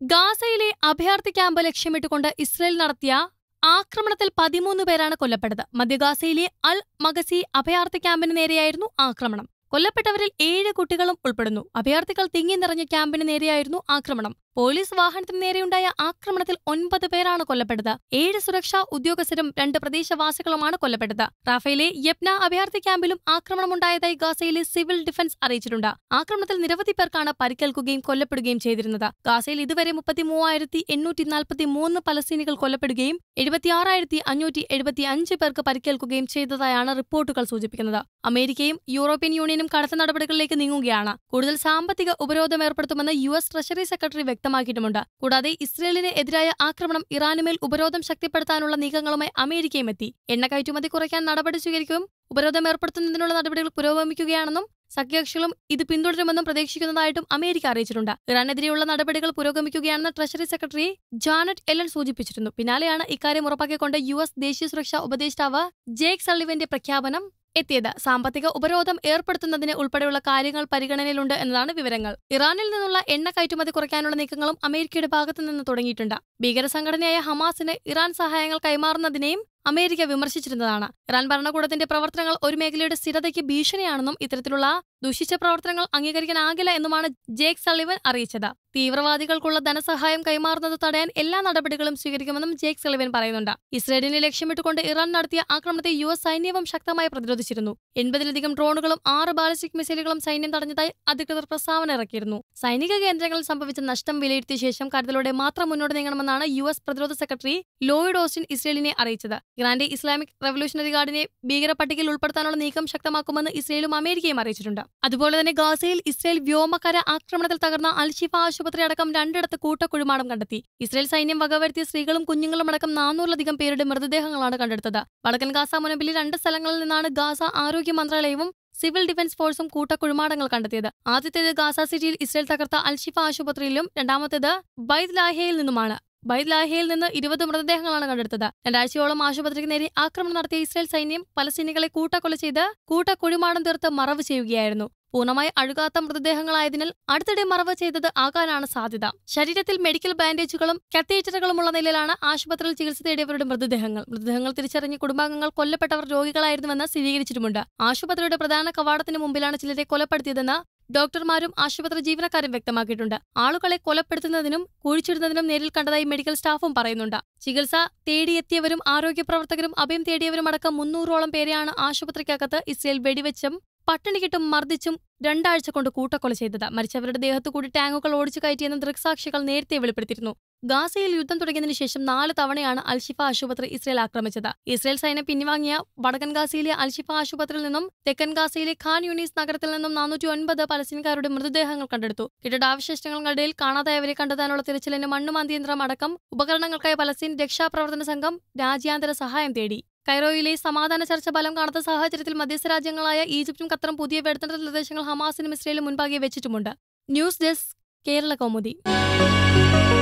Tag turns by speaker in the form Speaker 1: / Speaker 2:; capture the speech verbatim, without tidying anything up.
Speaker 1: ഗാസയിലെ അഭയാർത്ഥി camp ലക്ഷ്യമിട്ടുകൊണ്ട് Israel നടത്തിയ ആക്രമണത്തിൽ പതിമൂന്ന് പേരാണ് കൊല്ലപ്പെട്ടത്. മധ്യ ഗാസയിലെ അൽ മഗസി അഭയാർത്ഥി ക്യാമ്പിന് നേരെയായിരുന്നു ആക്രമണം. കൊല്ലപ്പെട്ടവരിൽ ഏഴ് കുട്ടികളും ഉൾപ്പെടുന്നു. അഭയാർത്ഥികൾ തിങ്ങി നിറഞ്ഞ ക്യാമ്പിന് നേരെയായിരുന്നു ആക്രമണം. പോലീസ് വാഹനത്തിന് നേരെയുണ്ടായ ആക്രമണത്തിൽ ഒൻപത് പേരാണ് കൊല്ലപ്പെട്ടത്. ഏഴ് സുരക്ഷാ ഉദ്യോഗസ്ഥരും രണ്ട് പ്രദേശവാസികളുമാണ് കൊല്ലപ്പെട്ടത്. റാഫയിലെ യപ്ന അഭയാർത്ഥി ക്യാമ്പിലും ആക്രമണമുണ്ടായതായി ഗാസയിലെ സിവിൽ ഡിഫൻസ് അറിയിച്ചിട്ടുണ്ട്. ആക്രമണത്തിൽ നിരവധി പേർക്കാണ് പരിക്കേൽക്കുകയും കൊല്ലപ്പെടുകയും ചെയ്തിരുന്നത്. ഗാസയിൽ ഇതുവരെ മുപ്പത്തി മൂവായിരത്തി എണ്ണൂറ്റി നാൽപ്പത്തി മൂന്ന് പലസ്തീനികൾ കൊല്ലപ്പെടുകയും എഴുപത്തിയാറായിരത്തി അഞ്ഞൂറ്റി എഴുപത്തി അഞ്ച് പേർക്ക് പരിക്കേൽക്കുകയും ചെയ്തതായാണ് റിപ്പോർട്ടുകൾ സൂചിപ്പിക്കുന്നത്. അമേരിക്കയും യൂറോപ്യൻ യൂണിയനും കടുത്ത നടപടികളിലേക്ക് നീങ്ങുകയാണ്. കൂടുതൽ സാമ്പത്തിക ഉപരോധം ഏർപ്പെടുത്തുമെന്ന് യു എസ് ട്രഷറി സെക്രട്ടറി വ്യക്തമാക്കിയിട്ടുമുണ്ട്. കൂടാതെ ഇസ്രയേലിന് എതിരായ ആക്രമണം ഇറാനുമേൽ ഉപരോധം ശക്തിപ്പെടുത്താനുള്ള നീക്കങ്ങളുമായി അമേരിക്കയും എത്തി. എണ്ണ കയറ്റുമതി കുറയ്ക്കാൻ നടപടി സ്വീകരിക്കും. ഉപരോധം ഏർപ്പെടുത്തുന്നതിനുള്ള നടപടികൾ പുരോഗമിക്കുകയാണെന്നും സഖ്യകക്ഷികളും ഇത് പിന്തുടരുമെന്നും പ്രതീക്ഷിക്കുന്നതായിട്ടും അമേരിക്ക അറിയിച്ചിട്ടുണ്ട്. ഇറാനെതിരെയുള്ള നടപടികൾ പുരോഗമിക്കുകയാണെന്ന് ട്രഷറി സെക്രട്ടറി ജാനറ്റ് എല്ലൻ സൂചിപ്പിച്ചിരുന്നു. പിന്നാലെയാണ് ഇക്കാര്യം ഉറപ്പാക്കിക്കൊണ്ട് യു എസ് ദേശീയ സുരക്ഷാ ഉപദേഷ്ടാവ് ജേക്ക് സള്ളിവന്റെ പ്രഖ്യാപനം എത്തിയത്. സാമ്പത്തിക ഉപരോധം ഏർപ്പെടുത്തുന്നതിന് ഉൾപ്പെടെയുള്ള കാര്യങ്ങൾ പരിഗണനയിലുണ്ട് എന്നതാണ് വിവരങ്ങൾ. ഇറാനിൽ നിന്നുള്ള എണ്ണ കയറ്റുമതി കുറയ്ക്കാനുള്ള നീക്കങ്ങളും അമേരിക്കയുടെ ഭാഗത്തു നിന്ന് തുടങ്ങിയിട്ടുണ്ട്. ഭീകര സംഘടനയായ ഹമാസിന് ഇറാൻ സഹായങ്ങൾ കൈമാറുന്നതിനെയും അമേരിക്ക വിമർശിച്ചിരുന്നതാണ്. ഇറാൻ ഭരണകൂടത്തിന്റെ പ്രവർത്തനങ്ങൾ ഒരു മേഖലയുടെ സ്ഥിരതയ്ക്ക് ഭീഷണിയാണെന്നും ഇത്തരത്തിലുള്ള ദുഷിച്ച പ്രവർത്തനങ്ങൾ അംഗീകരിക്കാനാകില്ല എന്നുമാണ് ജേക്ക് സള്ളിവൻ അറിയിച്ചത്. തീവ്രവാദികൾക്കുള്ള ധനസഹായം കൈമാറുന്നത് തടയാൻ എല്ലാ നടപടികളും സ്വീകരിക്കുമെന്നും ജേക്ക് സള്ളിവൻ പറയുന്നുണ്ട്. ഇസ്രയേലിനെ ലക്ഷ്യമിട്ടുകൊണ്ട് ഇറാൻ നടത്തിയ ആക്രമണത്തെ യു എസ് സൈന്യവും ശക്തമായി പ്രതിരോധിച്ചിരുന്നു. എൺപതിലധികം ഡ്രോണുകളും ആറ് ബാലിസ്റ്റിക് മിസൈലുകളും സൈന്യം തടഞ്ഞതായി അധികൃതർ പ്രസ്താവന ഇറക്കിയിരുന്നു. സൈനിക കേന്ദ്രങ്ങളിൽ സംഭവിച്ച നഷ്ടം വിലയിരുത്തിയ ശേഷം കരുതലോടെ മാത്രം മുന്നോട്ട് നീങ്ങണമെന്നാണ് യു എസ് പ്രതിരോധ സെക്രട്ടറി ലോയിഡ് ഓസ്റ്റിൻ ഇസ്രയേലിനെ അറിയിച്ചത്. ഇറാന്റെ ഇസ്ലാമിക് റവല്യൂഷണറി ഗാർഡിനെ ഭീകര പട്ടികയിൽ ഉൾപ്പെടുത്താനുള്ള നീക്കം ശക്തമാക്കുമെന്ന് ഇസ്രയേലും അമേരിക്കയും അറിയിച്ചിട്ടുണ്ട്. അതുപോലെ തന്നെ ഗാസയിൽ ഇസ്രയേൽ വ്യോമകര ആക്രമണത്തിൽ തകർന്ന അൽഷിഫ ആശുപത്രി അടക്കം രണ്ടിടത്ത് കൂട്ടക്കുഴിമാടം കണ്ടെത്തി. ഇസ്രയേൽ സൈന്യം വകവരുത്തിയ സ്ത്രീകളും കുഞ്ഞുങ്ങളും അടക്കം നാനൂറിലധികം പേരുടെ മൃതദേഹങ്ങളാണ് കണ്ടെടുത്തത്. വടക്കൻ ഗാസ മുനമ്പിലെ രണ്ട് സ്ഥലങ്ങളിൽ നിന്നാണ് ഗാസ ആരോഗ്യ മന്ത്രാലയവും സിവിൽ ഡിഫൻസ് ഫോഴ്സും കൂട്ടക്കുഴിമാടങ്ങൾ കണ്ടെത്തിയത്. ആദ്യത്തേത് ഗാസ സിറ്റിയിൽ ഇസ്രയേൽ തകർത്ത അൽഷിഫ ആശുപത്രിയിലും രണ്ടാമത്തേത് ബൈത് ലാഹിയയിൽ നിന്നുമാണ്. ബൈത് ലാഹിയയിൽ നിന്ന് ഇരുപത് മൃതദേഹങ്ങളാണ് കണ്ടെടുത്തത്. രണ്ടാഴ്ചയോളം ആശുപത്രിക്ക് നേരെ ആക്രമണം നടത്തിയ ഇസ്രയേൽ സൈന്യം പലസ്തീനികളെ കൂട്ടക്കൊല ചെയ്ത് കൂട്ടക്കുഴിമാടം തീർത്ത് മറവ് ചെയ്യുകയായിരുന്നു. പൂർണ്ണമായി അഴുകാത്ത മൃതദേഹങ്ങളായതിനാൽ അടുത്തിടെ മറവ് ചെയ്തത് ആകാനാണ് സാധ്യത. ശരീരത്തിൽ മെഡിക്കൽ ബാൻഡേജുകളും കത്തീറ്ററുകളുമുള്ള നിലയിലാണ് ആശുപത്രിയിൽ ചികിത്സ തേടിയവരുടെ മൃതദേഹങ്ങൾ. മൃതദേഹങ്ങൾ തിരിച്ചറിഞ്ഞ കുടുംബാംഗങ്ങൾ കൊല്ലപ്പെട്ടവർ രോഗികളായിരുന്നുവെന്ന് സ്ഥിരീകരിച്ചിട്ടുമുണ്ട്. ആശുപത്രിയുടെ പ്രധാന കവാടത്തിന് മുമ്പിലാണ് ചിലരെ കൊലപ്പെടുത്തിയതെന്ന് ഡോക്ടർമാരും ആശുപത്രി ജീവനക്കാരും വ്യക്തമാക്കിയിട്ടുണ്ട്. ആളുകളെ കൊലപ്പെടുത്തുന്നതിനും കുഴിച്ചിടുന്നതിനും നേരിൽ കണ്ടതായി മെഡിക്കൽ സ്റ്റാഫും പറയുന്നുണ്ട്. ചികിത്സ തേടിയെത്തിയവരും ആരോഗ്യ പ്രവർത്തകരും അഭയം തേടിയവരും അടക്കം മുന്നൂറോളം പേരെയാണ് ആശുപത്രിക്കകത്ത് ഇസ്രയേൽ വെടിവെച്ചും പട്ടിണിക്കിട്ടും മർദ്ദിച്ചും രണ്ടാഴ്ച കൊണ്ട് കൂട്ടക്കൊല ചെയ്തത്. മരിച്ചവരുടെ ദേഹത്തു കൂടി ടാങ്കുകൾ ഓടിച്ചു കയറ്റിയെന്ന് ദൃക്സാക്ഷികൾ നേരത്തെ വെളിപ്പെടുത്തിയിരുന്നു. ഗാസയിൽ യുദ്ധം തുടങ്ങിയതിനു ശേഷം നാല് തവണയാണ് അൽഷിഫ ആശുപത്രി ഇസ്രയേൽ ആക്രമിച്ചത്. ഇസ്രയേൽ സൈന്യം പിൻവാങ്ങിയ വടക്കൻ ഗാസയിലെ അൽഷിഫ ആശുപത്രിയിൽ നിന്നും തെക്കൻ ഗാസയിലെ ഖാൻ യൂണീസ് നഗരത്തിൽ നിന്നും നാനൂറ്റി ഒൻപത് പലസ്തീൻകാരുടെ മൃതദേഹങ്ങൾ കണ്ടെടുത്തു. കെട്ടിടാവശിഷ്ടങ്ങൾക്കിടയിൽ കാണാതായവരെ കണ്ടെത്താനുള്ള തിരച്ചിലിന് മണ്ണുമാന്തിയന്ത്രം അടക്കം ഉപകരണങ്ങൾക്കായി പലസ്തീൻ രക്ഷാപ്രവർത്തന സംഘം രാജ്യാന്തര സഹായം തേടി. കൈറോയിലെ സമാധാന ചർച്ച ഫലം കാണാത്ത സാഹചര്യത്തിൽ മധ്യസ്ഥ രാജ്യങ്ങളായ ഈജിപ്തും ഖത്തറും പുതിയ വെടിനിർത്തൽ നിർദ്ദേശങ്ങൾ ഹമാസിനും ഇസ്രയേലും മുൻപാകെ വെച്ചിട്ടുമുണ്ട്. News desk Kerala Kaumudi.